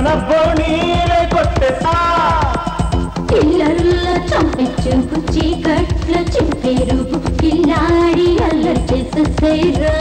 మన బోణీలే కొట్టేసా పిల్లల్లో చంపి చూపు చీకట్లో చింపే రూపు కిల్లాడి అల్లరి చేసేరా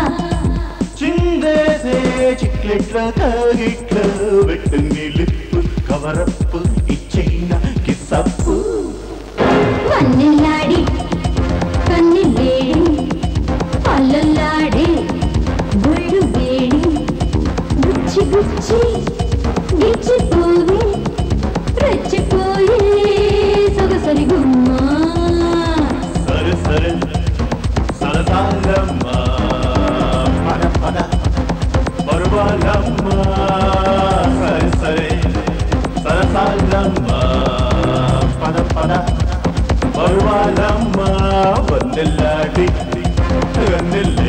చిందేసే చిక్లెట్ల తాగిట్ల వెట్టు లిప్పు కవరప్పు ఇచ్చైన కిసప్పు వన్నెలాడి కన్నెలేడి అల్లల్లాడే గుళ్ళు వేడి గుచ్చి గుచ్చి గిచ్చిపోవే రెచ్చిపోయే సొగసరి గుమ్మ సరే సరే సరసాలమ్మ పద పద పరువాలమ్మ సరే సరే సరసాలమ్మ పద పద పరువాలమ్మ వన్నెల్లాడి వన్నెల్లాడి